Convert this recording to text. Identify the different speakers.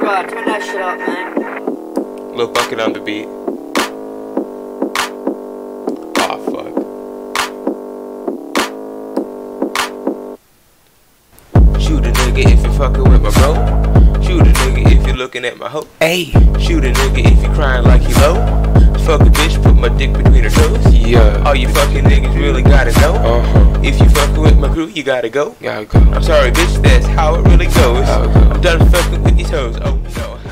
Speaker 1: Bro, turn that shit up, man.
Speaker 2: Lil Bucket on the beat. Aw, fuck. Shoot a nigga if you fucking with my bro. Shoot a nigga if you looking at my hoe. Ayy. Shoot a nigga if you crying like you low. Fuck a bitch, put my dick between her toes. Yeah. All you fucking niggas really gotta know. If you fucking with my crew, you gotta go. I'm sorry, bitch, that's how it really goes. I'm done fucking with these hoes. Oh no.